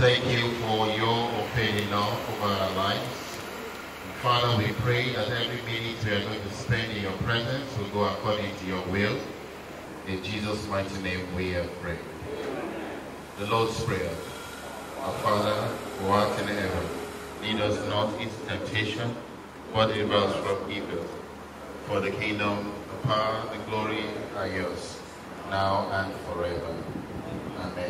thank you for your opening love over our lives. Father, we pray that every minute we are going to spend in your presence will go according to your will. In Jesus' mighty name we have prayed. The Lord's Prayer. Our Father, who art in heaven, lead us not into temptation, but deliver us from evil. For the kingdom, the power, the glory are yours, now and forever. Amen.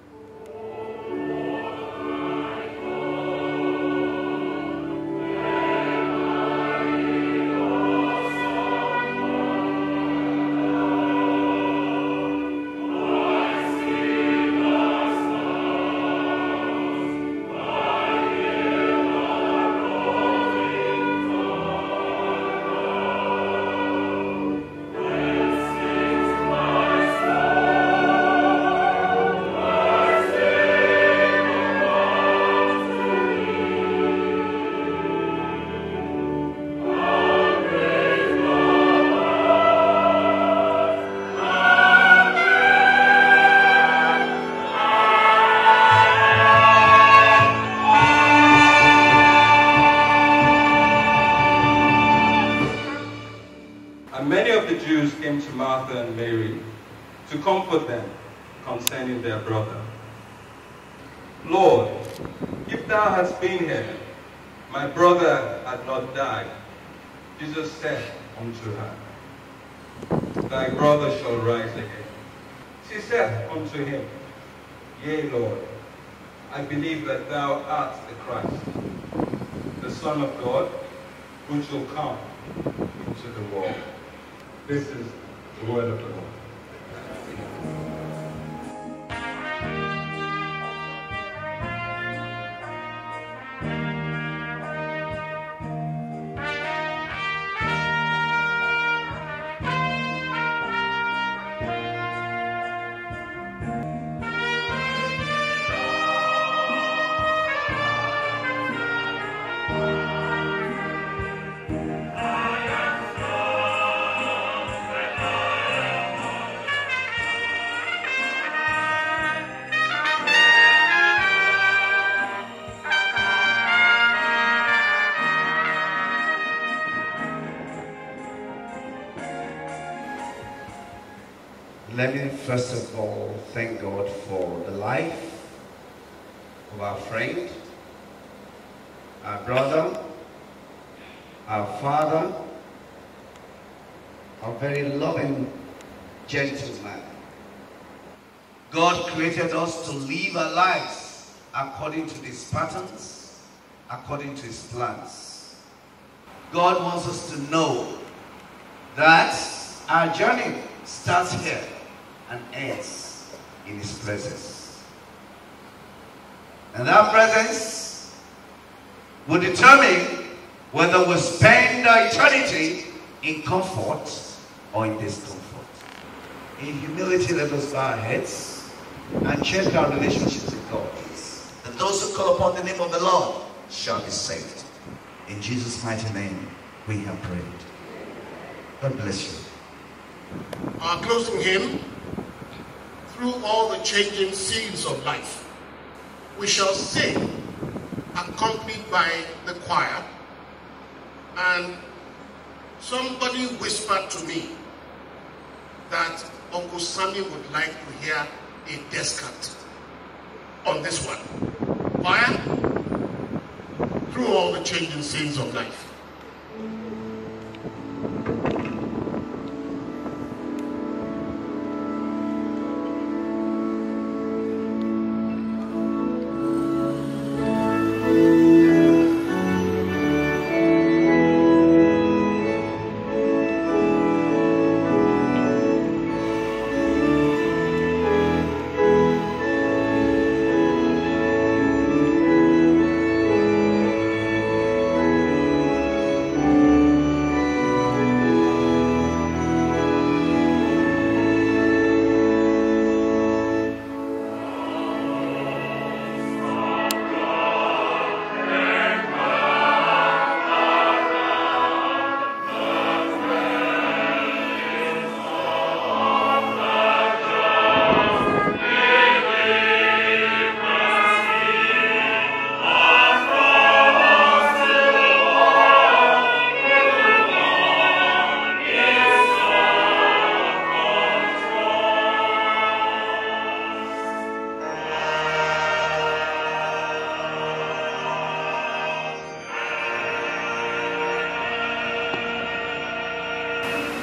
Martha and Mary to comfort them concerning their brother. Lord, if thou hadst been here, my brother had not died. Jesus said unto her, Thy brother shall rise again. She said unto him, Yea, Lord, I believe that thou art the Christ, the Son of God, which will come into the world. This is the word of the Lord. Let me first of all thank God for the life of our friend, our brother, our father, a very loving gentleman. God created us to live our lives according to His patterns, according to His plans. God wants us to know that our journey starts here and ends in His presence. And that presence will determine whether we spend our eternity in comfort or in discomfort. In humility, let us bow our heads and check our relationships with God. That those who call upon the name of the Lord shall be saved. In Jesus' mighty name, we have prayed. God bless you. Our closing hymn, Through All the Changing Scenes of Life, we shall sing, accompanied by the choir, and somebody whispered to me that Uncle Sammy would like to hear a descant on this one. Choir, Through All the Changing Scenes of Life.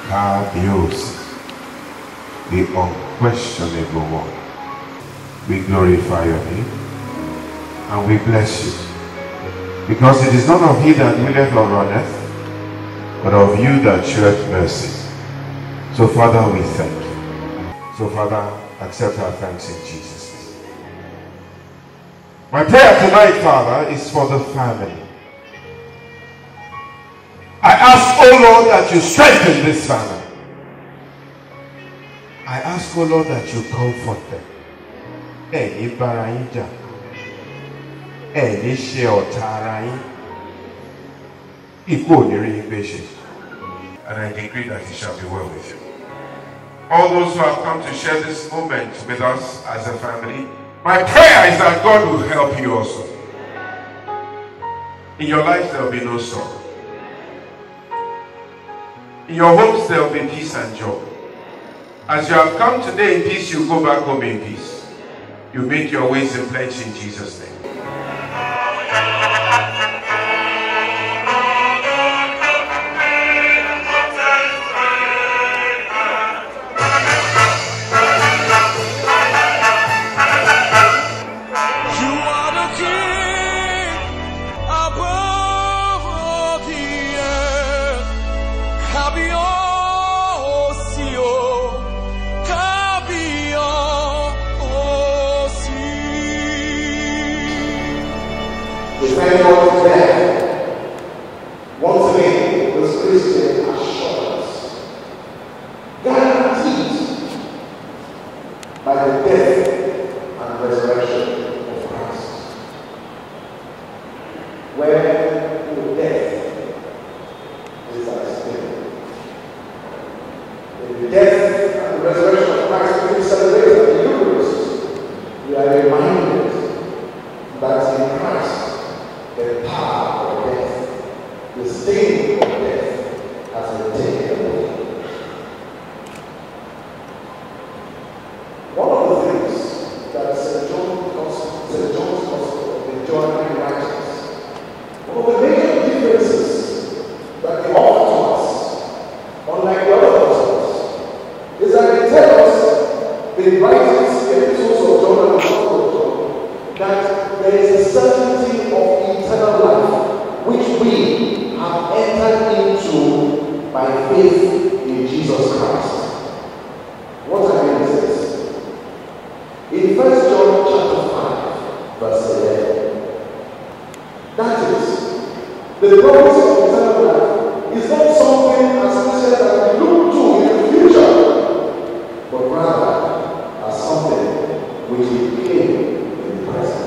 Kabios, the unquestionable one. We glorify your name and we bless you. Because it is not of he that willeth or runneth, but of you that showeth mercy. So Father, we thank you. So Father, accept our thanks in Jesus' name. My prayer tonight, Father, is for the family. I ask, oh Lord, that you strengthen this family. I ask, oh Lord, that you comfort them. And I decree that it shall be well with you. All those who have come to share this moment with us as a family, my prayer is that God will help you also. In your lives there will be no sorrow. In your homes there will be peace and joy. As you have come today in peace, you go back home in peace. You make your ways in pledge in Jesus' name. Thank God today. Once again, this Christian assurance, guaranteed by the death and resurrection of Christ. Where your death is at stake. In the death and resurrection of Christ, which we celebrate at the Eucharist, we are reminded that in Christ, the power of death, the sting of death has been taken away. One of the things that St. John's Gospel of the Joy and Righteousness, one of the major differences that they offer to us, unlike the other Gospels, is that they tell us, the writings, the epistles of John and the Gospel of John, that there is a certainty of eternal life, which we have entered into by faith in Jesus Christ. What I mean is this. In 1 John chapter 5, verse 11, that is, the promise of eternal life is not something as Christians that we look to in the future, but rather as something which we claim in the present.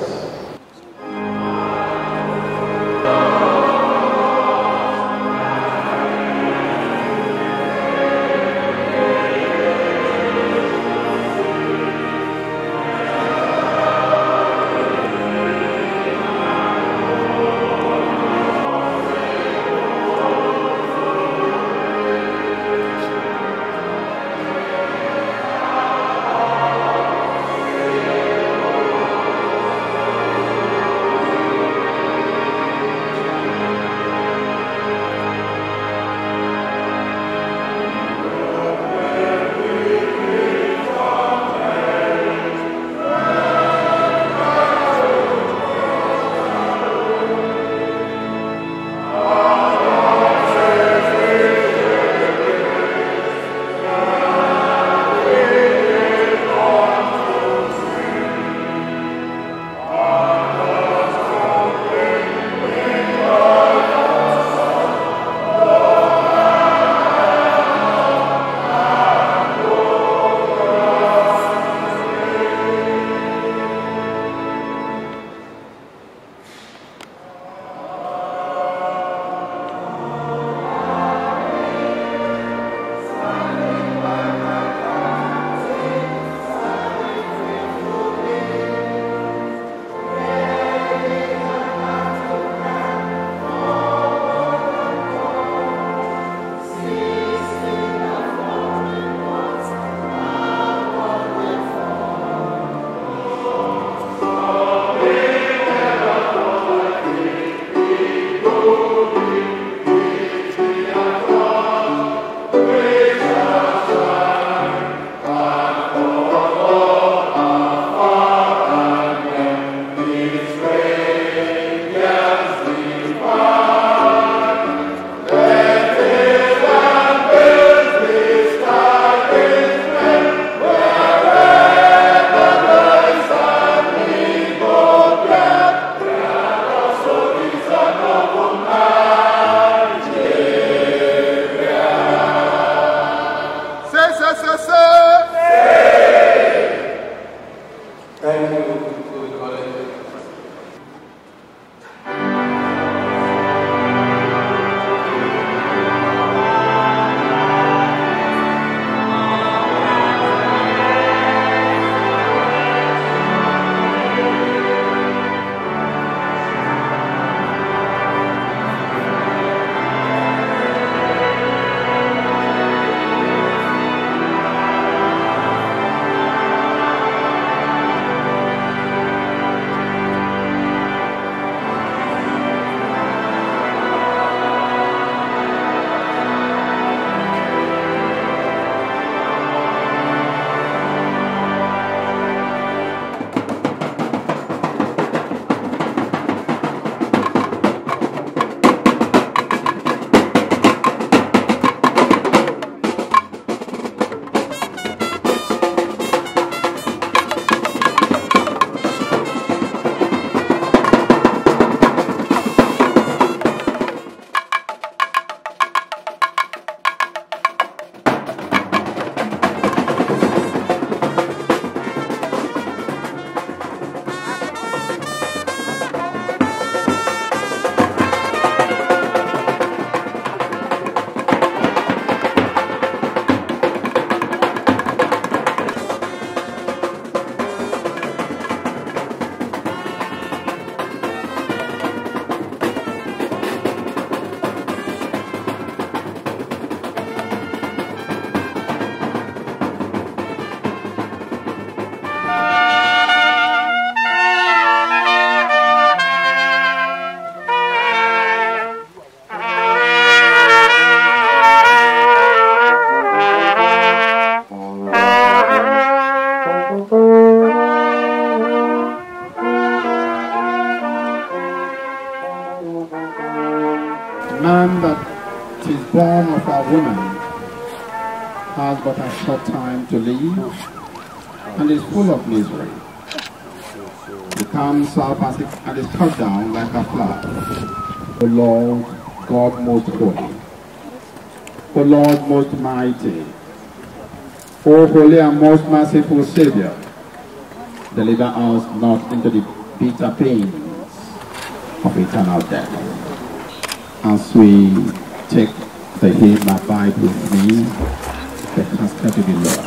man that is born of a woman has but a short time to live and is full of misery. He comes up and is cut down like a flower. O Lord, God most holy, O Lord most mighty, O holy and most merciful Savior, deliver us not into the bitter pains of eternal death. As we take the hymn Abide with Me, the casket to be lowered.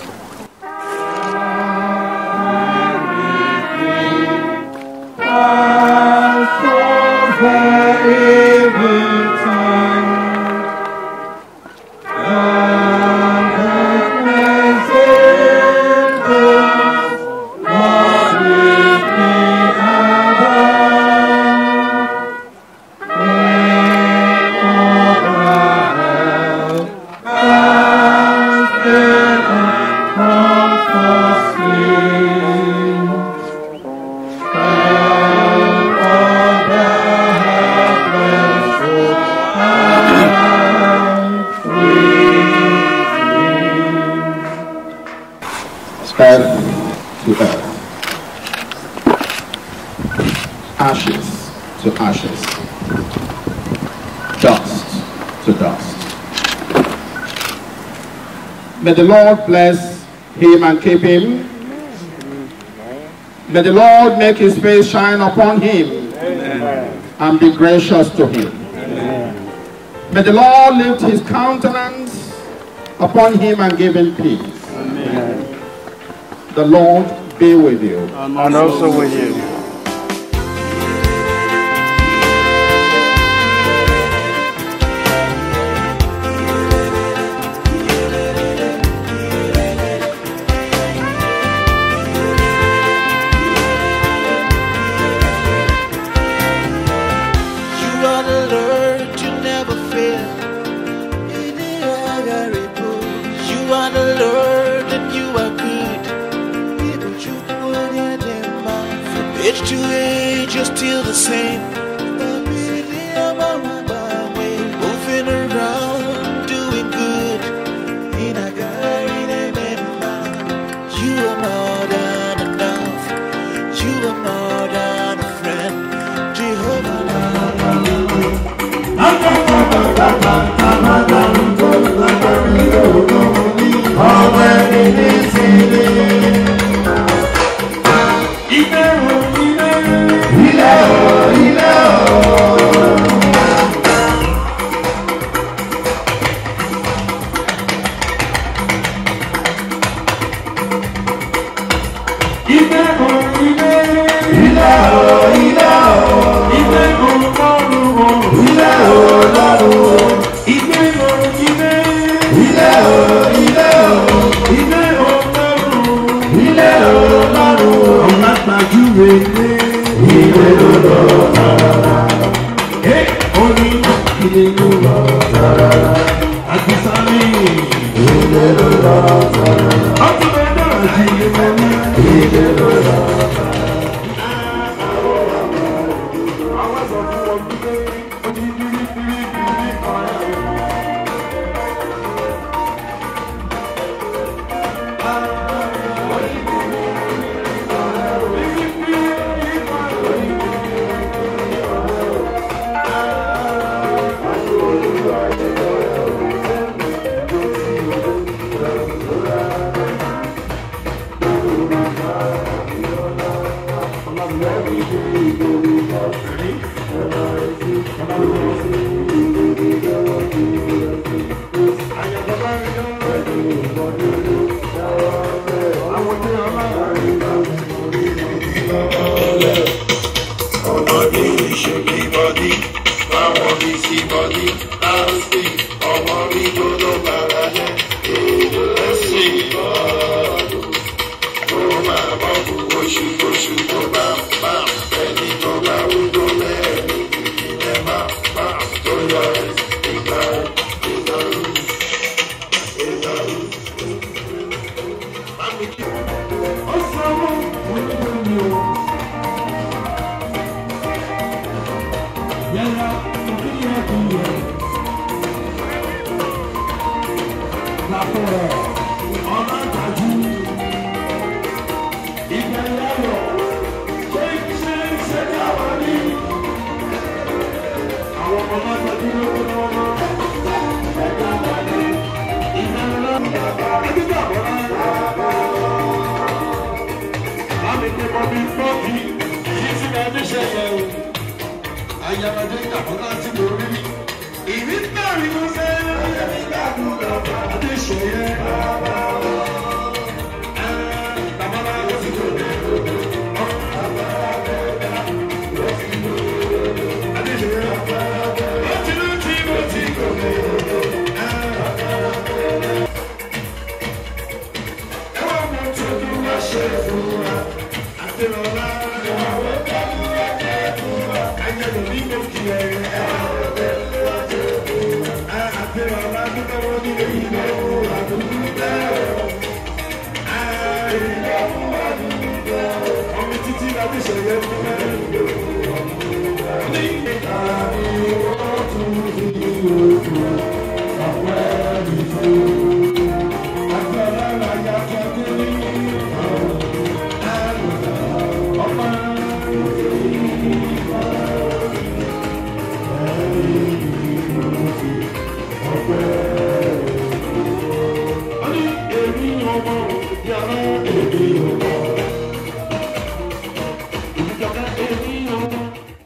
Ashes to ashes, dust to dust. May the Lord bless him and keep him. May the Lord make his face shine upon him. Amen. And be gracious to him. Amen. May the Lord lift his countenance upon him and give him peace. Amen. The Lord be with you. And also with you. Age to age, you're still the same. Moving around, doing good. You are more than enough. You are more than a friend. Jehovah. abiyamọdé ìdàgbọ́nà tí mo rí. Ìrí bẹ̀rẹ̀ ló fẹ́. Adéṣeyẹ. Bàbá ló ti kò dé. Adéṣeyẹ. Ó ti ló ti mo ti kò dé. Ẹ wá mú tuntun wá ṣe fún wa. Àtẹ̀lọ́lá. Títí láti ṣẹ̀yẹ́ fún